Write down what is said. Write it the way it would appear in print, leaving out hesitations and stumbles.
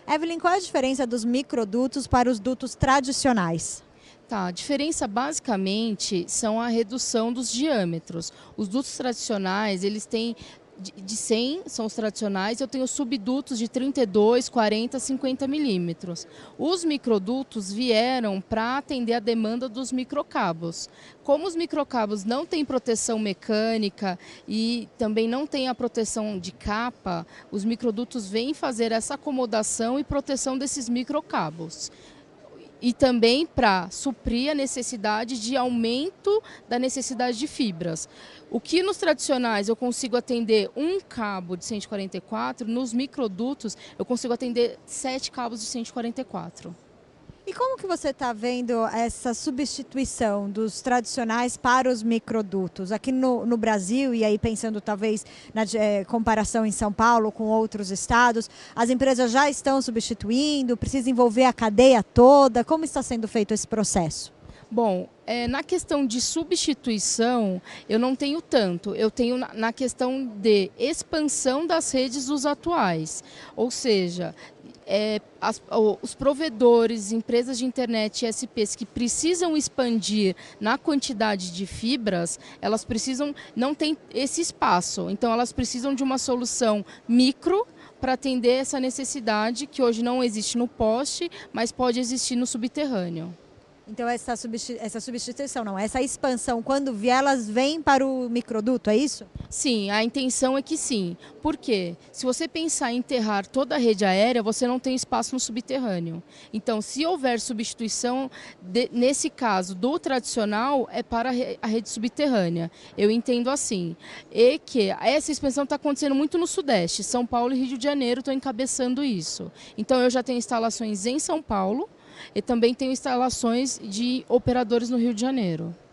Evelyn, qual é a diferença dos microdutos para os dutos tradicionais? Tá, a diferença basicamente são a redução dos diâmetros. Os dutos tradicionais, eles têm de 100, são os tradicionais, eu tenho subdutos de 32, 40, 50 milímetros. Os microdutos vieram para atender a demanda dos microcabos. Como os microcabos não têm proteção mecânica e também não têm a proteção de capa, os microdutos vêm fazer essa acomodação e proteção desses microcabos. E também para suprir a necessidade de aumento da necessidade de fibras. O que nos tradicionais eu consigo atender um cabo de 144, nos microdutos eu consigo atender 7 cabos de 144. E como que você está vendo essa substituição dos tradicionais para os microdutos? Aqui no Brasil, e aí pensando talvez na comparação em São Paulo com outros estados, as empresas já estão substituindo, precisa envolver a cadeia toda? Como está sendo feito esse processo? Bom, na questão de substituição, eu não tenho tanto. Eu tenho na questão de expansão das redes dos atuais. Ou seja, os provedores, empresas de internet e ISPs que precisam expandir na quantidade de fibras, elas precisam, não tem esse espaço. Então, elas precisam de uma solução micro para atender essa necessidade que hoje não existe no poste, mas pode existir no subterrâneo. Então essa substituição, não, essa expansão, quando vier, elas vêm para o microduto, é isso? Sim, a intenção é que sim. Por quê? Se você pensar em enterrar toda a rede aérea, você não tem espaço no subterrâneo. Então, se houver substituição, nesse caso, do tradicional, é para a rede subterrânea. Eu entendo assim. E que essa expansão está acontecendo muito no Sudeste. São Paulo e Rio de Janeiro estão encabeçando isso. Então, eu já tenho instalações em São Paulo, e também tenho instalações de operadores no Rio de Janeiro.